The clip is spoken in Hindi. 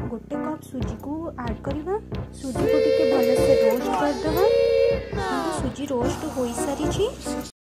गोटे कप सुजी को ऐड करवा। सुजी को टिके भलसे रोस्ट करदे। सुजी रोस्ट हो सारी।